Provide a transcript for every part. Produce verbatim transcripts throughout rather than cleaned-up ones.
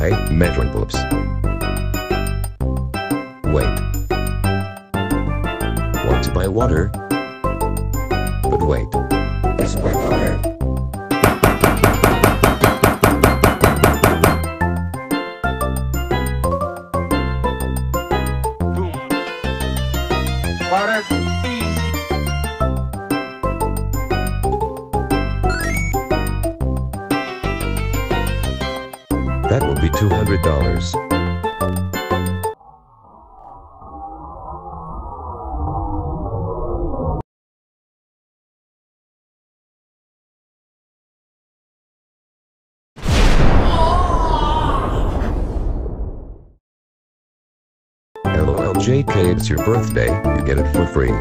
buy ModernBulbz. Wait. Want to buy water? But wait. It's my water. Water, please. That will be two hundred dollars. LOL J K, it's your birthday, you get it for free.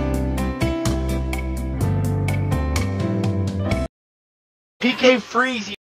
P K freeze.